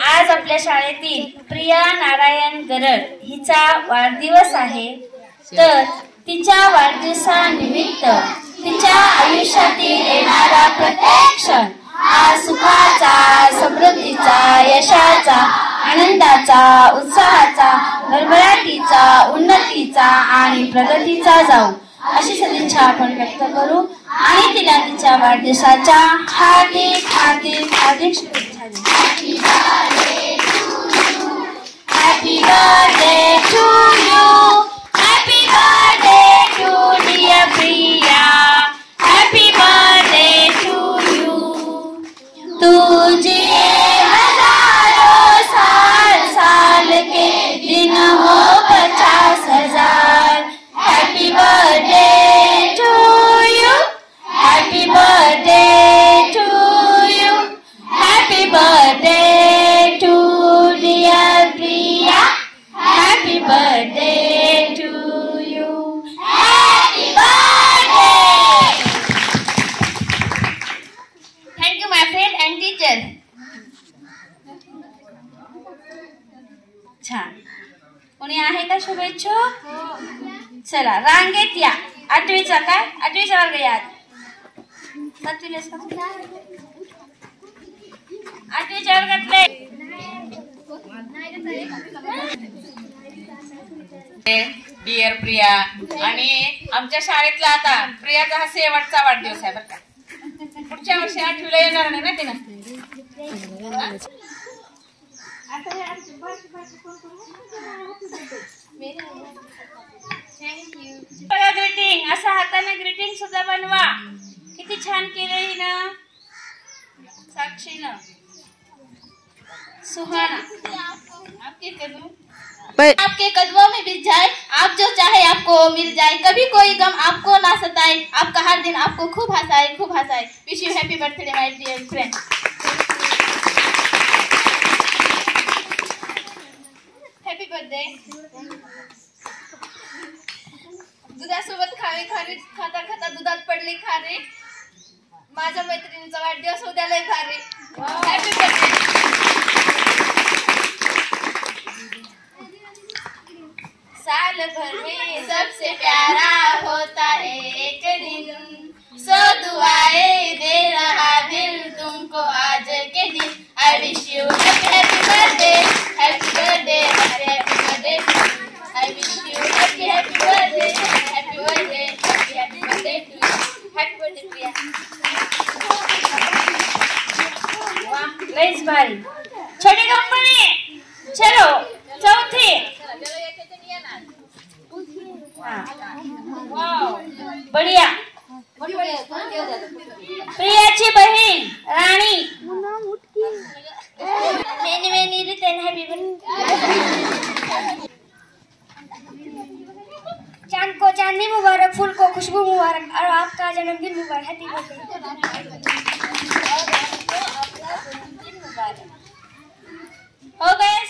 आज आपल्या शाळेतील प्रिया नारायण गरड हिचा वाढदिवस आहे. तर तिच्या वाढदिवसानिमित्त तिच्या आयुष्यातील येणारा प्रत्येक क्षण हा सुखाचा, समृद्धीचा, यशाचा, आनंदाचा, उत्साहाचा, भरभराटीचा, उन्नतीचा आणि प्रगतीचा जाऊ अशी सदिच्छा आपण व्यक्त करू आणि तिला तिच्या वाढदिवसाच्या हार्दिक हार्दिक हार्दिक शुभेच्छा देऊ. Happy birthday to you. Happy birthday to dear Priya. Happy birthday to you. तुझे हजारों साल साल के दिन हो 50,000. Happy birthday to you. Happy birthday to you. Happy birthday to dear Priya. Happy birthday to you. Happy birthday. Thank you my friend and teacher. छान. कोणी आहे का शुभेच्छुक? चला रांगेत या. आठवीचा काय? आठवीचा वर्ग या. सातवीलाच का? आठवीच्या वर्गातले डिअर प्रिया आणि आमच्या शाळेतला आता प्रियाचा हा शेवटचा वाढदिवस आहे बरं का. पुढच्या वर्षी 8वीला येणार नाही ना तिनं. ग्रीटिंग असं हाताने ग्रीटिंग सुद्धा बनवा. किती छान केलं हिनं, साक्षीनं, सुहाना. आपके कदमों में बिछ जाए, आप जो चाहे आपको मिल जाए, कभी कोई गम आपको ना सताए, आपका हर दिन आपको खूब हंसाए खूब हंसाए. Wish you happy birthday my dear friend. Happy birthday. दुधासोबत खावे खारे, खाता खाता दुधात पडले खारे. माझ्या मैत्रिणीचा वाढदिवस उद्या लय भारी. Happy birthday. साल भर में सबसे प्यारा होता है एक दिन, सो दुआएं दे रहा दिल तुमको आज के दिन. I wish you happy birthday, happy birthday, happy birthday. I wish you happy birthday, happy birthday, happy birthday to you. Happy birthday Priya. वाह लयच भारी. छोटी कंपनी. चलो चौथी. बढिया. प्रियाची बहीण राणी. मैंने मैंने रिटर्न हैप्पी चांद को चांदनी मुबारक, फूल को खुशबू मुबारक और आपका जन्मदिन मुबारक. Happy birthday. हो गए.